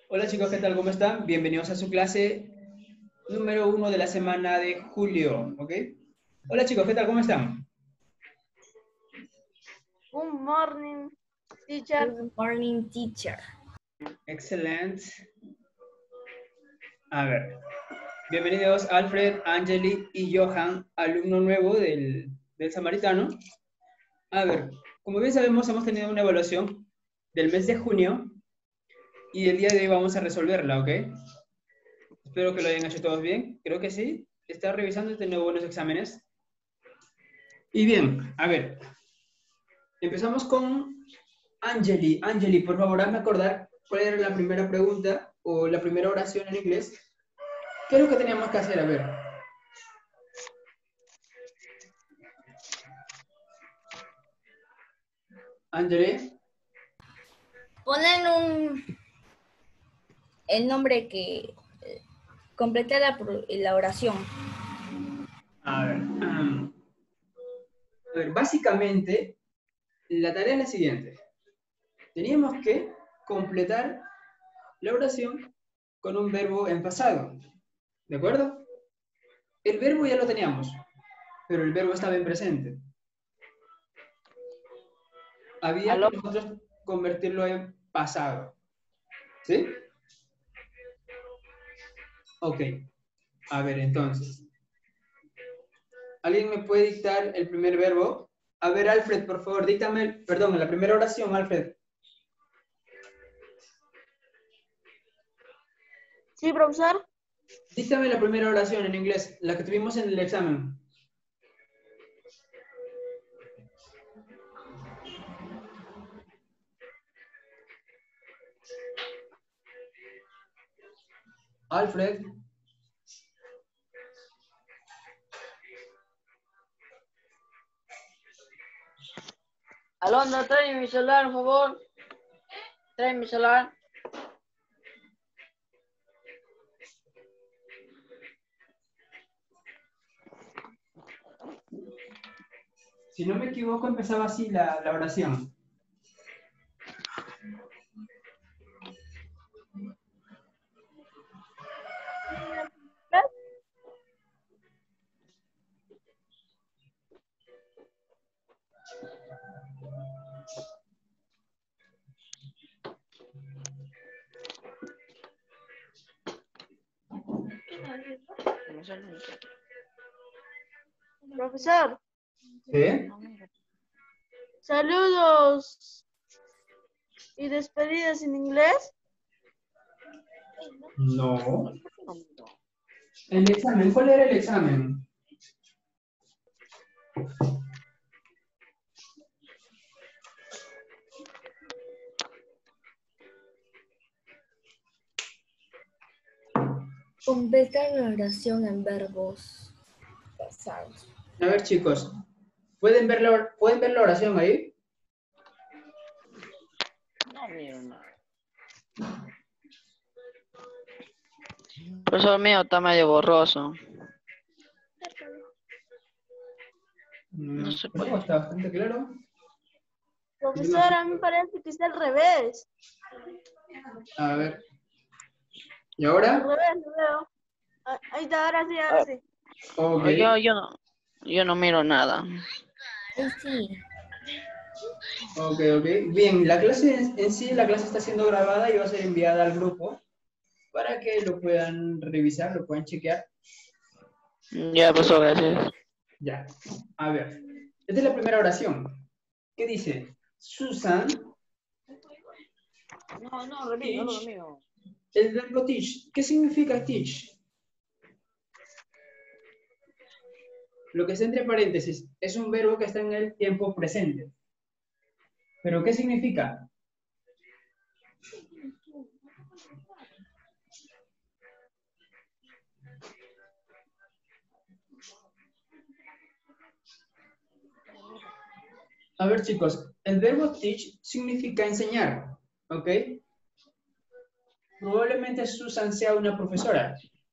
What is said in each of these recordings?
Hola chicos, ¿qué tal? ¿Cómo están? Bienvenidos a su clase número 1 de la semana de julio, ¿ok? Hola chicos, ¿qué tal? ¿Cómo están? Good morning, teacher. Good morning, teacher. Excelente. A ver, bienvenidos Alfred, Angeli y Johan, alumno nuevo del Samaritano. A ver, como bien sabemos, hemos tenido una evaluación del mes de junio y el día de hoy vamos a resolverla, ¿ok? Espero que lo hayan hecho todos bien. Creo que sí. Está revisando y teniendo buenos exámenes. Y bien, a ver, empezamos con Angeli. Angeli, por favor, hazme acordar cuál era la primera pregunta o la primera oración en inglés. ¿Qué es lo que teníamos que hacer? A ver. Angeli. Ponen el nombre que completa la oración. A ver, básicamente, la tarea es la siguiente. Teníamos que completar la oración con un verbo en pasado. ¿De acuerdo? El verbo ya lo teníamos, pero el verbo estaba en presente. Había ¿Aló? que nosotros convertirlo en pasado. ¿Sí? Ok. A ver, entonces. ¿Alguien me puede dictar el primer verbo? A ver, Alfred, por favor, díctame, perdón, la primera oración, Alfred. Sí, profesor. Díctame la primera oración en inglés, la que tuvimos en el examen. Alfred. Alondra, trae mi celular, por favor. Trae mi celular. Si no me equivoco, empezaba así la oración. Profesor, ¿Sí? saludos y despedidas en inglés. No. El examen, ¿cuál era el examen? Completa la oración en verbos pasados. A ver, chicos, ¿pueden ver la oración ahí? No miro nada. Profesor mío está medio borroso. No se puede. No, está bastante claro. Profesor, a mí me parece que está al revés. A ver. ¿Y Al ahora? revés, lo veo. Ahí está, ahora sí, ahora sí. Ok. Yo no miro nada. Sí. Ok, ok. Bien, la clase en sí, la clase está siendo grabada y va a ser enviada al grupo para que lo puedan revisar, lo puedan chequear. Ya, profesor, gracias. Ya. A ver. Esta es la primera oración. ¿Qué dice? Susan. No, lo mío. El verbo teach. ¿Qué significa teach? Lo que está entre paréntesis es un verbo que está en el tiempo presente. ¿Pero qué significa? A ver, chicos, el verbo teach significa enseñar, ¿ok? Probablemente Susan sea una profesora.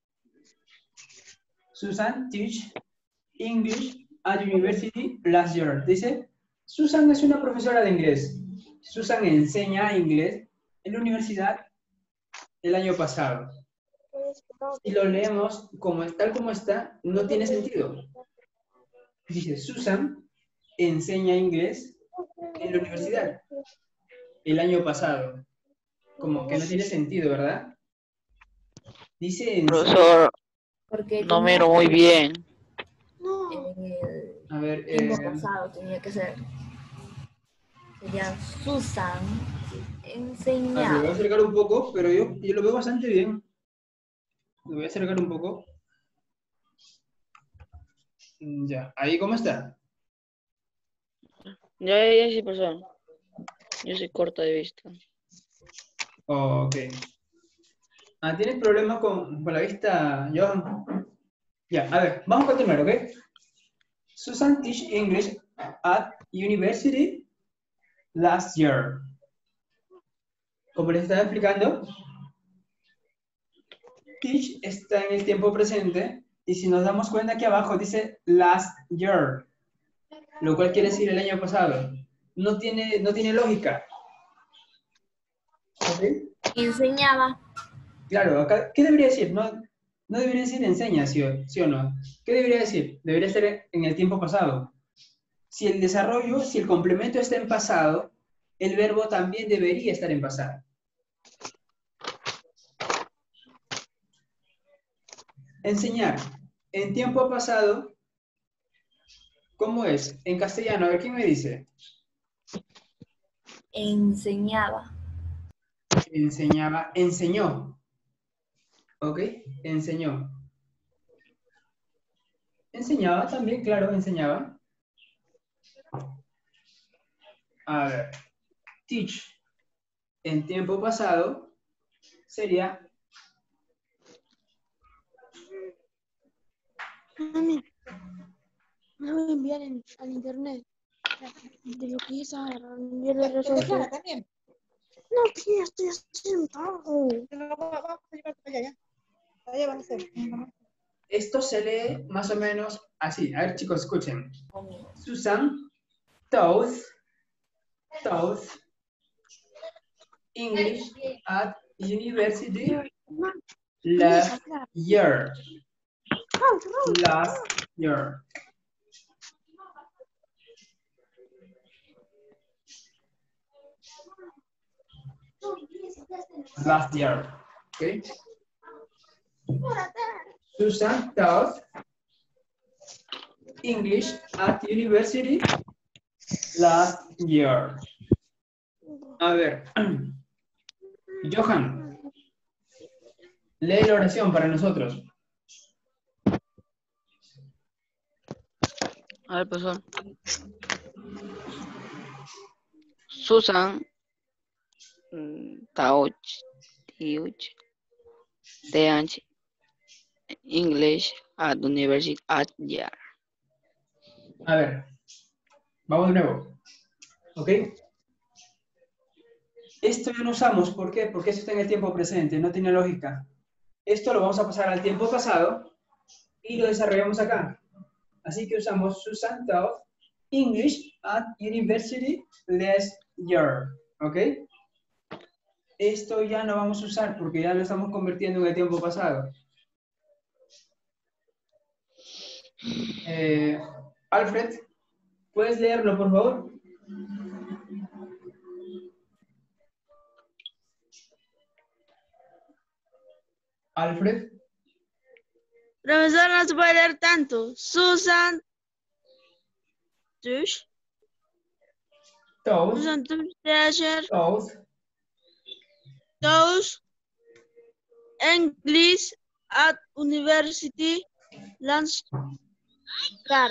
Susan teach English at university last year. Dice, Susan es una profesora de inglés. Susan enseña inglés en la universidad el año pasado. Si lo leemos tal como está, no tiene sentido. Dice, Susan enseña inglés en la universidad el año pasado. Como que no tiene sentido, ¿verdad? Dice enseña. Profesor, Porque no tenía miro muy bien. en el A ver, tiempo pasado tenía que ser. Sería Susan a ver, lo voy a enseñaba. acercar un poco, pero yo lo veo bastante bien. Lo voy a acercar un poco. Ya, ahí cómo está. Ya, sí, profesor. Yo soy corta de vista. Ok. ¿Tienes problema con la vista, Johan? Ya, a ver, vamos a continuar, ¿ok? Susan teach English at university last year. Como les estaba explicando, teach está en el tiempo presente y si nos damos cuenta aquí abajo dice last year, lo cual quiere decir el año pasado. No tiene lógica. ¿Ok? Enseñaba. Claro, acá, ¿qué debería decir? No debería decir enseña, ¿sí o no? ¿Qué debería decir? Debería estar en el tiempo pasado. Si el desarrollo, si el complemento está en pasado, el verbo también debería estar en pasado. Enseñar. En tiempo pasado, ¿cómo es? En castellano, a ver, ¿quién me dice? Enseñaba. Enseñaba, enseñó. ¿Ok? Enseñó. Enseñaba también, claro, enseñaba. A ver, teach. En tiempo pasado sería Mami, me voy a enviar al internet de lo que es ahora, enviar el resuelto. También. No, pues ya estoy haciendo trabajo. Vamos a llevar para allá, ¿ya? Allá van a hacer. esto se lee más o menos así. A ver, chicos, escuchen. Susan taught English at university last year. Last year. Last year. Okay. Susan taught English at university last year. A ver, Johan, lee la oración para nosotros. A ver, profesor. Susan teach English at university at year. A ver, vamos de nuevo. ¿Ok? Esto ya no usamos, ¿por qué? Porque esto está en el tiempo presente, no tiene lógica. Esto lo vamos a pasar al tiempo pasado y lo desarrollamos acá. Así que usamos Susan taught English at university last year. ¿Ok? Esto ya no vamos a usar porque ya lo estamos convirtiendo en el tiempo pasado. Alfred, ¿puedes leerlo, por favor? Alfred. Profesor, no se puede leer tanto. Susan Tush. Taught. Susan Tush teacher. Taught. English at university last year.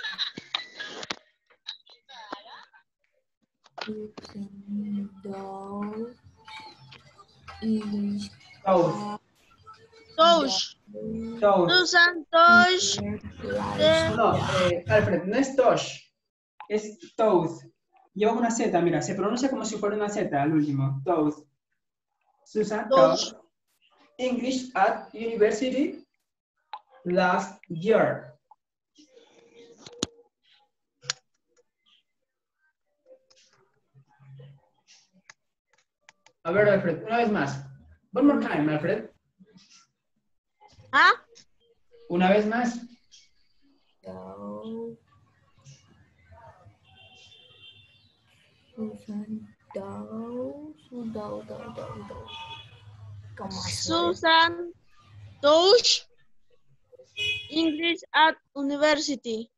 Taught. Tosh. Taught. Susan Tosh. No, Alfred, no es Tosh, es Taught. Lleva una Z, mira, se pronuncia como si fuera una Z al último. Taught. Susan Tosh. taught English at university last year. A ver, Alfred, una vez más. One more time, Alfred. ¿Ah? Una vez más. Dow. Susan Dow. Dow. ¿Cómo es? Susan Touch English at University.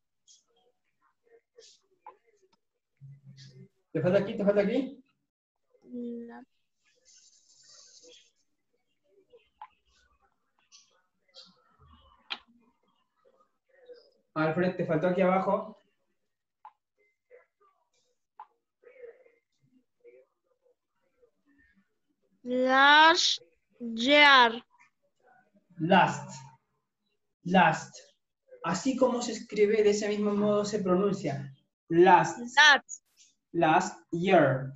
¿Te falta aquí? ¿Te falta aquí? La- Alfred, te faltó aquí abajo. Last year. Last. Así como se escribe, de ese mismo modo se pronuncia. Last year.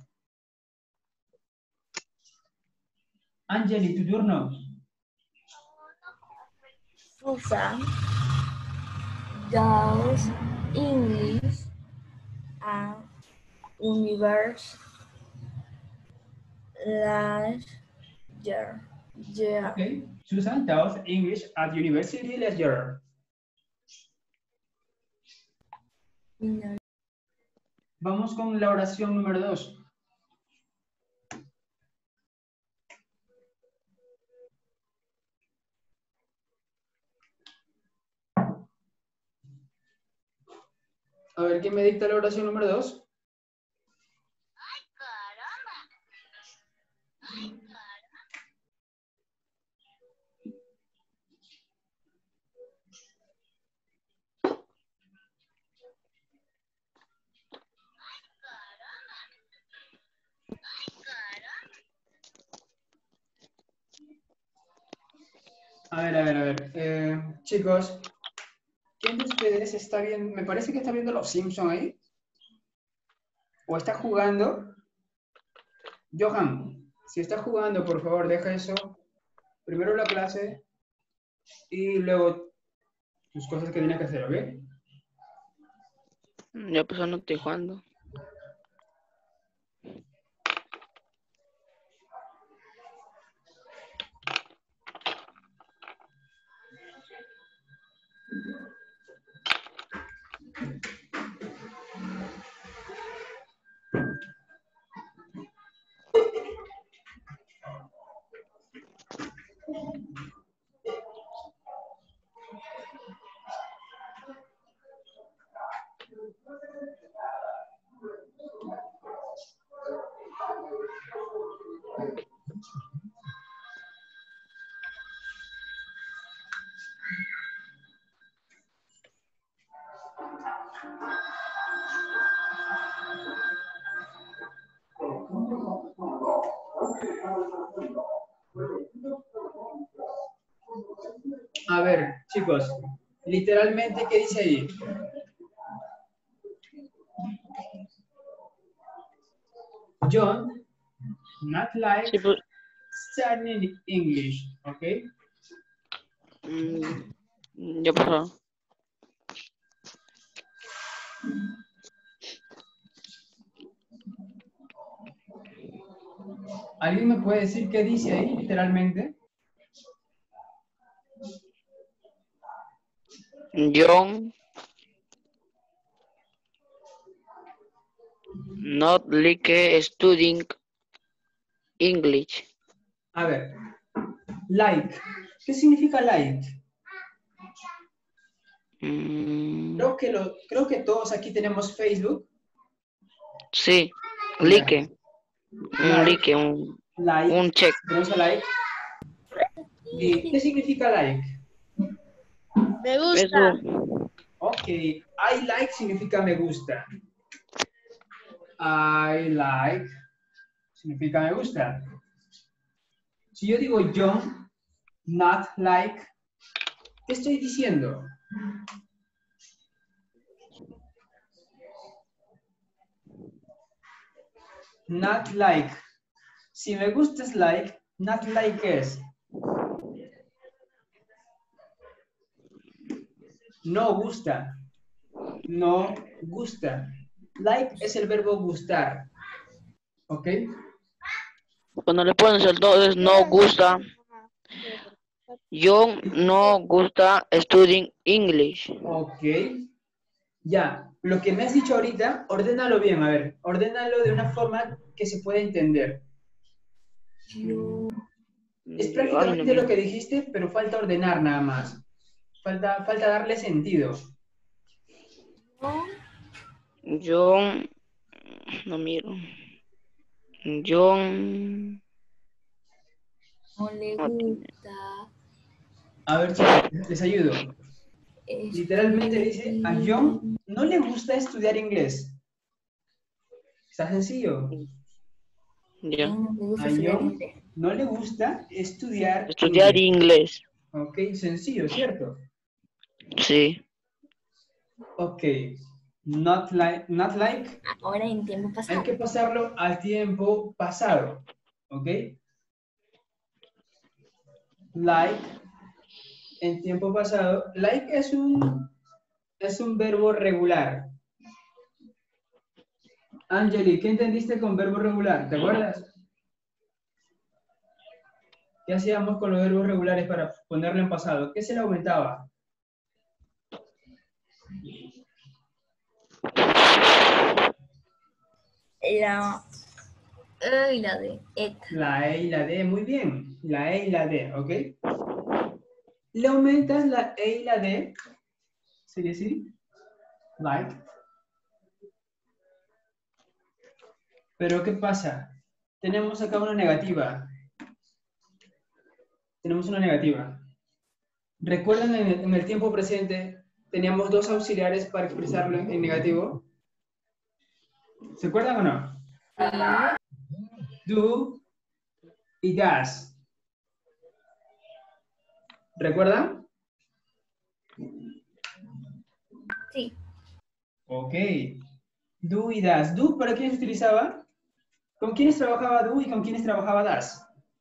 Angeli, tu turno. Susan does English at University last year. Okay. Susan taught English at university last year. Vamos con la oración número 2. A ver, ¿quién me dicta la oración número 2? A ver. Chicos, ¿quién de ustedes está viendo? Me parece que está viendo Los Simpsons ahí. ¿O está jugando? Johan, si está jugando, por favor, deja eso. Primero la clase y luego tus cosas que tienes que hacer, ¿ok? Ya pues no estoy jugando. A ver, chicos, literalmente, ¿qué dice ahí? John, not like Sí, pues, studying English, ¿ok? ya pasó. ¿Alguien me puede decir qué dice ahí, literalmente? John not like studying English. A ver, like. ¿Qué significa like? Creo que todos aquí tenemos Facebook. Sí, Ya. like. Un like, Like. un check. Tenemos a like. ¿Y qué significa like? Me gusta. Eso. Ok, I like significa me gusta. I like significa me gusta. Si yo digo John, not like, ¿qué estoy diciendo? Not like. Si me gusta es like, not like es. No gusta. No gusta. Like es el verbo gustar. ¿Ok? Cuando le pones el todo es no gusta. Yo no gusta studying English. Ok. Ya, lo que me has dicho ahorita, ordénalo bien, a ver, ordénalo de una forma que se pueda entender. Yo, Es Ay, prácticamente no, lo que dijiste, pero falta ordenar nada más. Falta darle sentido. yo no miro. Yo no le gusta A ver, chicos, les ayudo. Literalmente dice, a estudiar. John no le gusta estudiar inglés. Está sencillo. ya. No le gusta A estudiar John inglés. no le gusta estudiar Estudiar inglés. inglés. Ok, sencillo, ¿cierto? Sí. Ok. Not like. Ahora en tiempo Hay pasado. que pasarlo al tiempo pasado. ¿Ok? Like en tiempo pasado. Like es un verbo regular. Angeli, ¿qué entendiste con verbo regular? ¿Te acuerdas? ¿Qué hacíamos con los verbos regulares para ponerlo en pasado? ¿Qué se le aumentaba? La E y la D. Et. La E y la D, muy bien. La E y la D, ¿ok? Le aumentas la E y la D. ¿Sería así? Like. Pero ¿qué pasa? Tenemos acá una negativa. Tenemos una negativa. ¿Recuerdan en el tiempo presente teníamos dos auxiliares para expresarlo en negativo? ¿Se acuerdan o no? Do y does. ¿Recuerdan? Sí. Ok. Do y does. Do, ¿para quién se utilizaba? ¿Con quiénes trabajaba do y con quiénes trabajaba does?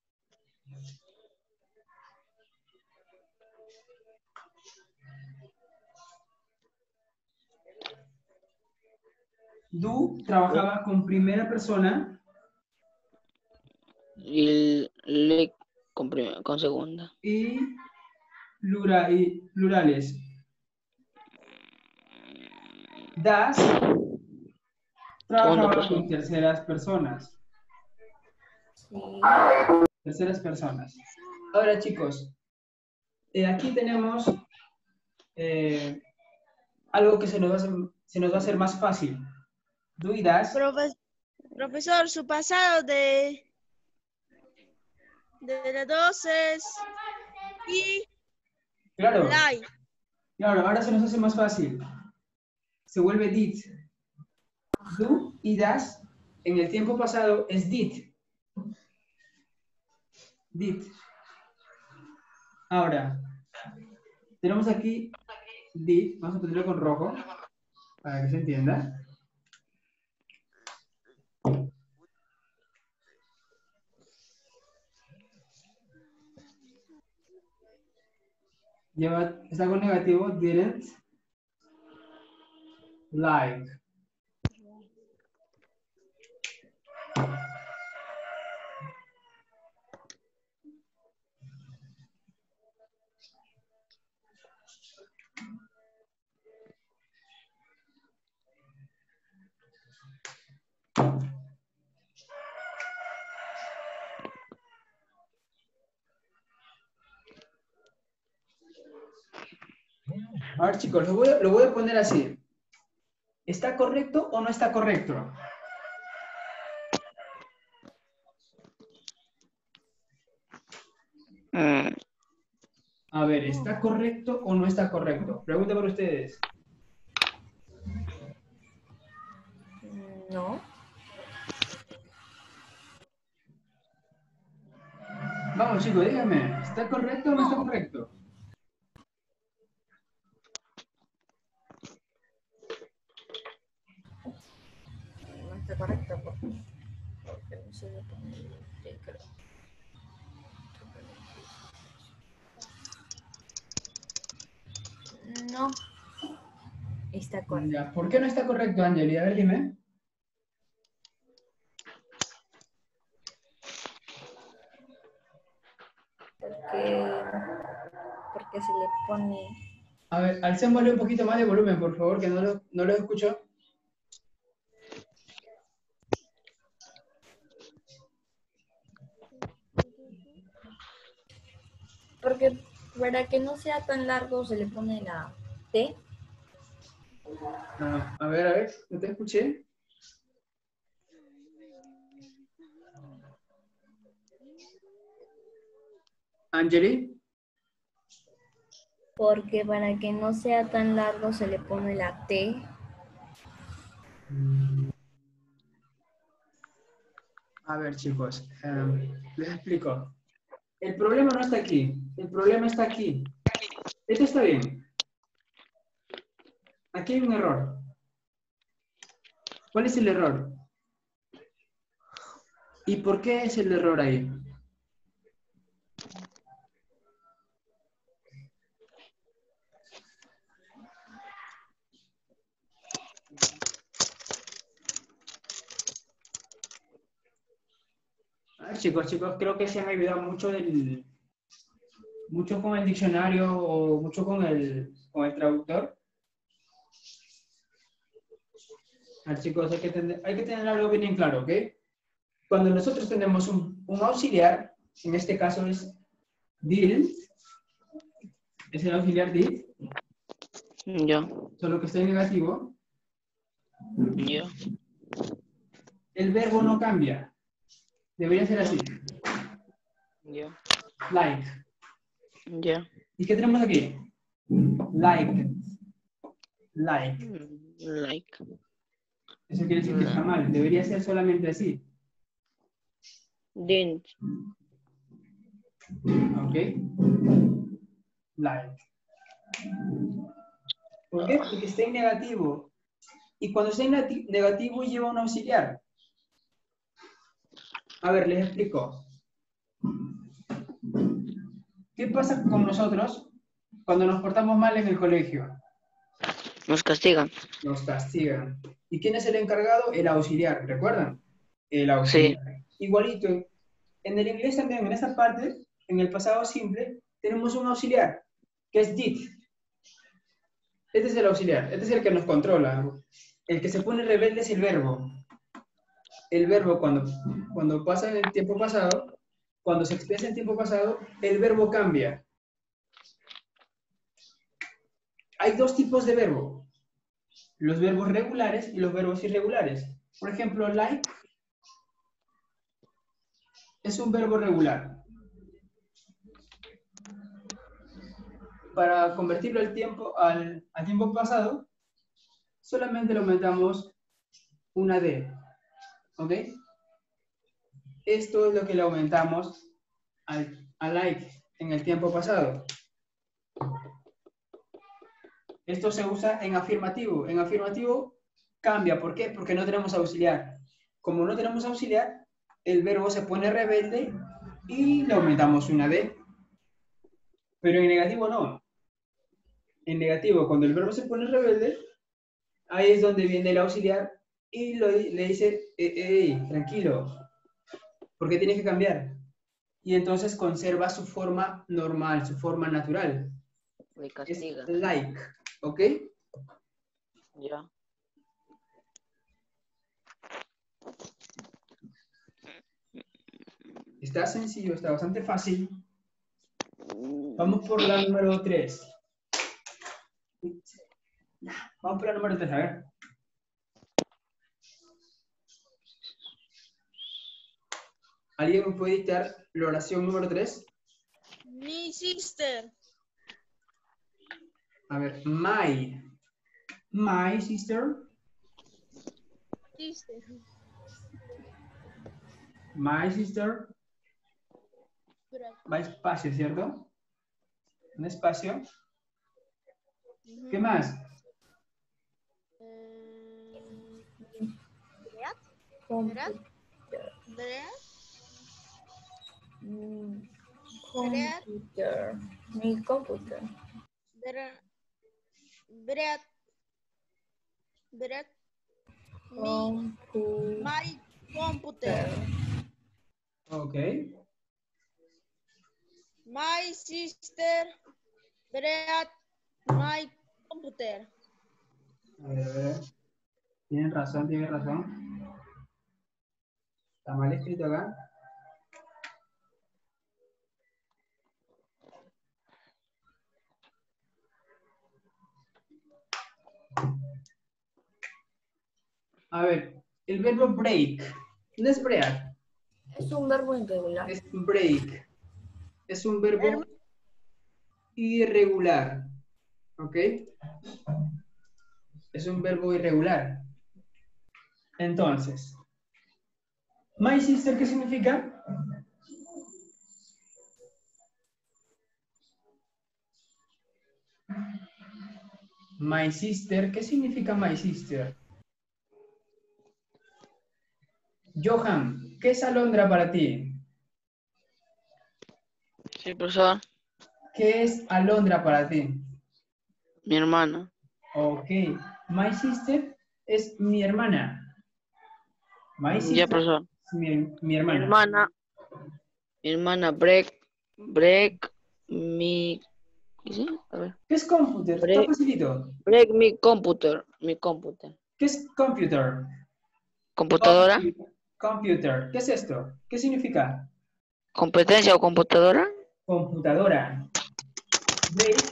Do trabajaba con primera persona Y le con segunda. y plurales. Das Segunda trabajaba con persona. terceras personas. Sí. Terceras personas. Ahora, chicos, aquí tenemos algo que se nos va a hacer más fácil. Do y das. Profesor, su pasado de las 12 y Claro, like. claro, ahora se nos hace más fácil. Se vuelve did. Do y das en el tiempo pasado es did. Did. Ahora, tenemos aquí did, vamos a ponerlo con rojo para que se entienda. Está con negativo, didn't like. A ver, chicos, lo voy a poner así. ¿Está correcto o no está correcto? A ver, ¿está correcto o no está correcto? Pregunta para ustedes. No. Vamos, chicos, díganme. ¿Está correcto o no está correcto? No está correcto porque no se le pone el creo. No. Está correcto. Ya, ¿por qué no está correcto, Angeli? A ver, dime. porque se le pone... A ver, alcémosle un poquito más de volumen, por favor, que no lo escucho. Porque para que no sea tan largo se le pone la T. No, a ver, no te escuché. Angeli. Porque para que no sea tan largo se le pone la T. A ver, chicos, les explico. El problema no está aquí, el problema está aquí. Esto está bien. Aquí hay un error. ¿Cuál es el error? ¿Y por qué es el error ahí? A ver, chicos, creo que se han olvidado mucho con el diccionario o mucho con el traductor. A ver, chicos, hay que tener algo bien en claro, ¿ok? Cuando nosotros tenemos un auxiliar, en este caso es did, es el auxiliar did, Ya. solo que está en negativo, Ya. el verbo no cambia. Debería ser así. Ya. Like. Ya. ¿Y qué tenemos aquí? Like. Like. Like. Eso quiere decir que está mal. Debería ser solamente así. Didn't. ¿Ok? Like. ¿Por qué? Porque está en negativo. Y cuando está en negativo lleva un auxiliar. A ver, les explico. ¿Qué pasa con nosotros cuando nos portamos mal en el colegio? Nos castigan. Nos castigan. ¿Y quién es el encargado? El auxiliar, ¿recuerdan? El Sí. auxiliar. Igualito, en el inglés también, en esta parte, en el pasado simple, tenemos un auxiliar, que es did. Este es el auxiliar, este es el que nos controla. El que se pone rebelde es el verbo. El verbo cuando pasa en el tiempo pasado, cuando se expresa en tiempo pasado, el verbo cambia. Hay dos tipos de verbo. Los verbos regulares y los verbos irregulares. Por ejemplo, like es un verbo regular. Para convertirlo al tiempo pasado, solamente le aumentamos una D. ¿Ok? Esto es lo que le aumentamos a like en el tiempo pasado. Esto se usa en afirmativo. En afirmativo cambia. ¿Por qué? Porque no tenemos auxiliar. Como no tenemos auxiliar, el verbo se pone rebelde y le aumentamos una D. Pero en negativo no. En negativo, cuando el verbo se pone rebelde, ahí es donde viene el auxiliar y le dice, tranquilo, porque tienes que cambiar. Y entonces conserva su forma normal, su forma natural. Me Es castigan. like, ¿ok? Ya. Está sencillo, está bastante fácil. Vamos por la número 3. Vamos por la número 3, a ver. ¿Alguien me puede dictar la oración número 3? Mi sister. A ver, my sister, Sister. my sister, va espacio, ¿cierto? Un espacio. ¿Qué más? Computer. Computer. Mi computer. Bread. My computer. Ok. My sister brought my computer. A ver. Tienen razón, tienen razón. Está mal escrito acá. A ver, el verbo break. No es break, Es un verbo irregular. es break. Es un verbo irregular. ¿Ok? Es un verbo irregular. Entonces, my sister, ¿qué significa? My sister, ¿qué significa my sister? Johan, ¿qué es alondra para ti? Sí, profesor. ¿Qué es alondra para ti? Mi hermana. Ok. My sister es mi hermana. My Ya, sister profesor. es mi Mi hermana. hermana break mi... ¿Qué es? A ver. ¿Qué es computer? Está Break, facilito. break mi computer. Mi computer. ¿Qué es computer? ¿Computadora? Computer. ¿Qué es esto? ¿Qué significa? ¿Competencia o computadora? Computadora. Break.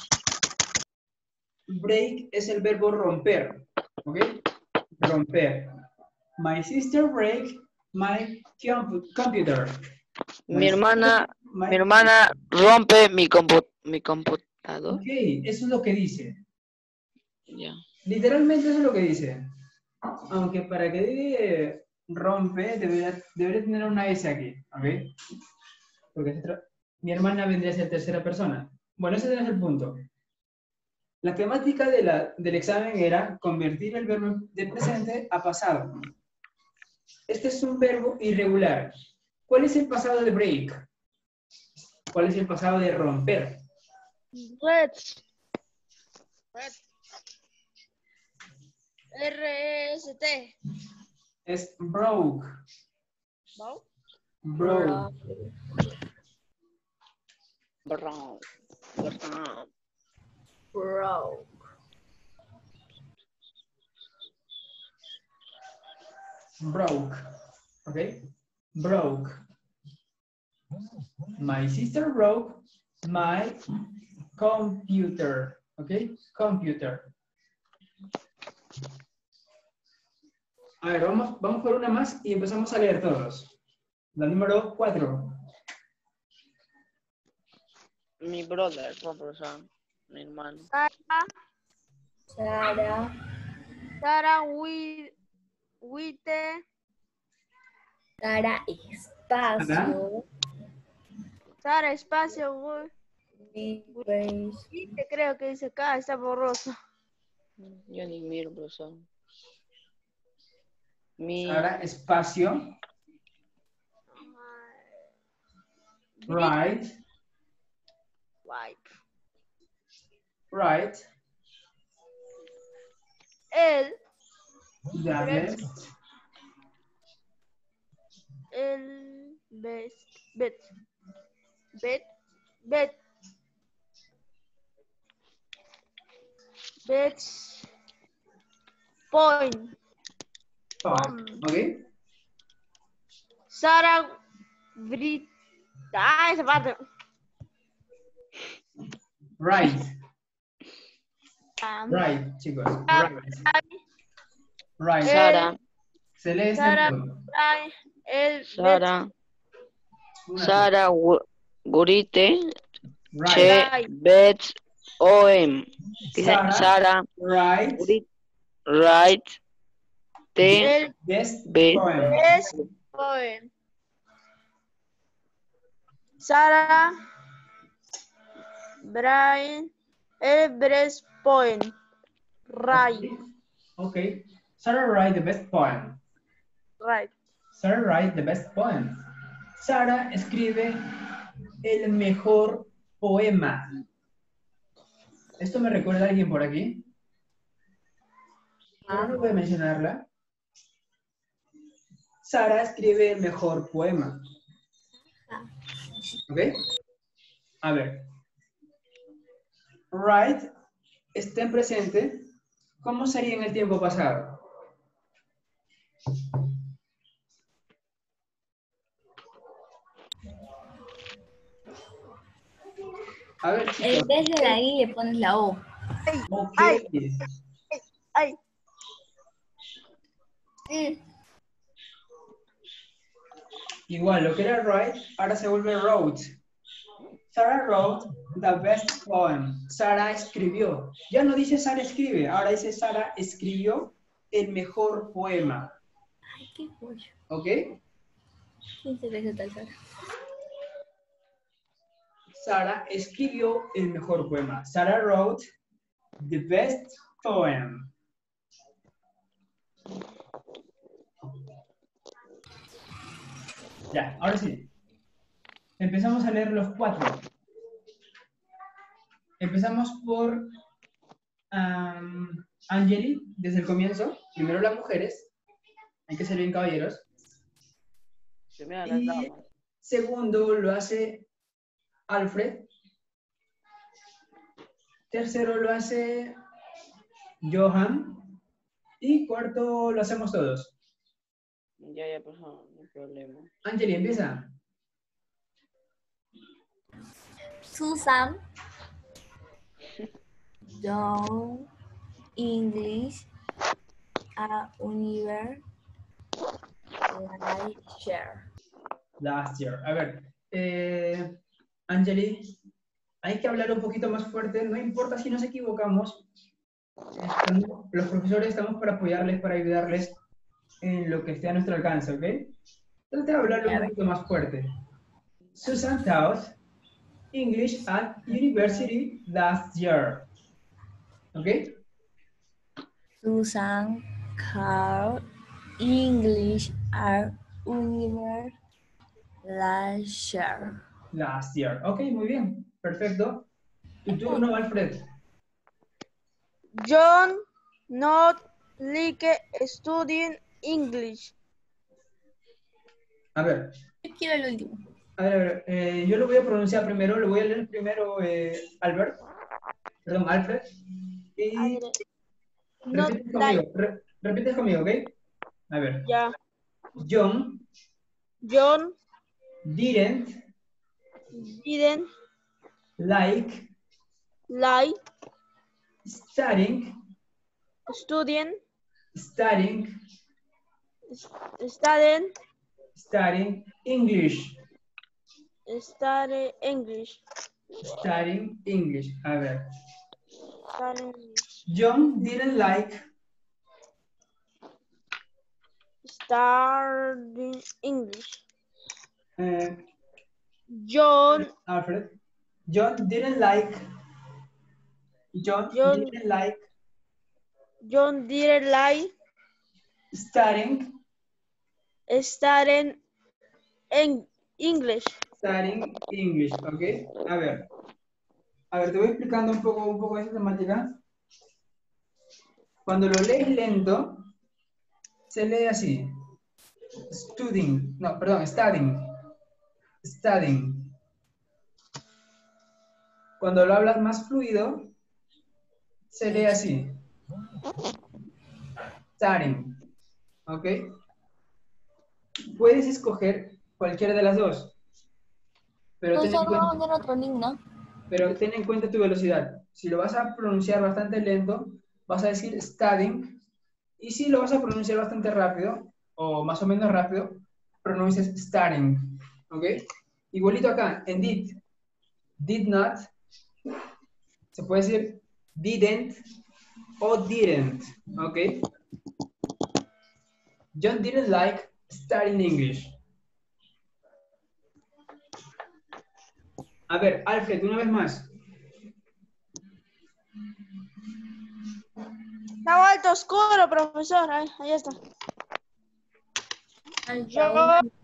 Break es el verbo romper. ¿Ok? Romper. My sister break my computer. Mi hermana rompe mi computador. Ok, eso es lo que dice. Ya. Literalmente eso es lo que dice. Aunque para que diga rompe, debería tener una S aquí. ¿Ok? Porque mi hermana vendría a ser tercera persona. Bueno, ese es el punto. La temática del examen era convertir el verbo de presente a pasado. Este es un verbo irregular. ¿Cuál es el pasado de break? ¿Cuál es el pasado de romper? Rest. R-E-S-T. Es broke. ¿No? Broke. Brown. Bro. Broke. ¿Ok? Broke. My sister broke my computer. ¿Ok? Computer. A ver, vamos por una más y empezamos a leer todos. La número 4. Mi brother, profesor. Mi hermano. Sara Wite. Sara espacio. Sara espacio. Wite. Wite creo que dice acá, está borroso. Yo ni miro, profesor. Mi Sara espacio. Right. Wipe. Right. El Best. Point. ¿Ok? Sara Brit. Ah, esa parte. Right. Right, chicos. Right. Sara. Celeste. Sara Sara Gurite. Right. Che Bet OM. Dice Sara Right. Gurite. Right. T. Best Bet. poem. Poem. Sara Brian Everest Point. Right. Okay. Sarah write the best poem. Right. Sarah write the best poem. Sara escribe el mejor poema. ¿Esto me recuerda a alguien por aquí? No voy a mencionarla. Sara escribe el mejor poema. ¿Ok? A ver. Right está en presente. ¿Cómo sería en el tiempo pasado? A ver, chicos. En vez de la I le pones la O. Ok. Ay, Igual, lo que era write, ahora se vuelve wrote. Sarah wrote the best poem. Sara escribió. Ya no dice Sara escribe, ahora dice Sara escribió el mejor poema. Ay, qué pollo. ¿Ok? ¿Quién se ve tal Sara? Sara escribió el mejor poema. Sara wrote the best poem. Ya, ahora sí. Empezamos a leer los 4. Empezamos por Angeli, desde el comienzo. Primero las mujeres. Hay que ser bien caballeros. Primero las Y damas. segundo lo hace Alfred. Tercero lo hace Johan. Y cuarto lo hacemos todos. Ya pasó, no hay problema. Angeli, empieza. Susan. John. English. A Universe. Like share. Last year. A ver, Angeli, hay que hablar un poquito más fuerte. No importa si nos equivocamos. Los profesores estamos para apoyarles, para ayudarles en lo que esté a nuestro alcance, ¿ok? Trata de hablarlo un poquito más fuerte. Susan taught English at university last year. ¿Ok? Susan Carl English at Universe Like share. Last year. Ok, muy bien. Perfecto. Tu turno, Alfred. John not like studying English. A ver. Yo quiero el último. A ver, yo lo voy a pronunciar primero. Lo voy a leer primero, Albert. Perdón, Alfred. Y Not repites like. conmigo. Repites conmigo, ¿ok? A ver. Yeah. John John didn't didn't like like studying studying English. study English. Studying English. A ver. Study English. John didn't like Studying English. uh, John Alfred. John didn't like John didn't like didn't like studying studying English. Studying English, ¿ok? A ver, te voy explicando un poco de esta temática. Cuando lo lees lento, se lee así. Studying. Cuando lo hablas más fluido, se lee así. Studying, ¿ok? Puedes escoger cualquiera de las dos. Pero ten en cuenta tu velocidad. Si lo vas a pronunciar bastante lento, vas a decir studying. Y si lo vas a pronunciar bastante rápido, o más o menos rápido, pronuncias studying. ¿Ok? Igualito acá, en did not, se puede decir didn't o didn't. ¿Ok? John didn't like studying English. A ver, Alfred, una vez más. Está alto oscuro, profesor. Ahí está. John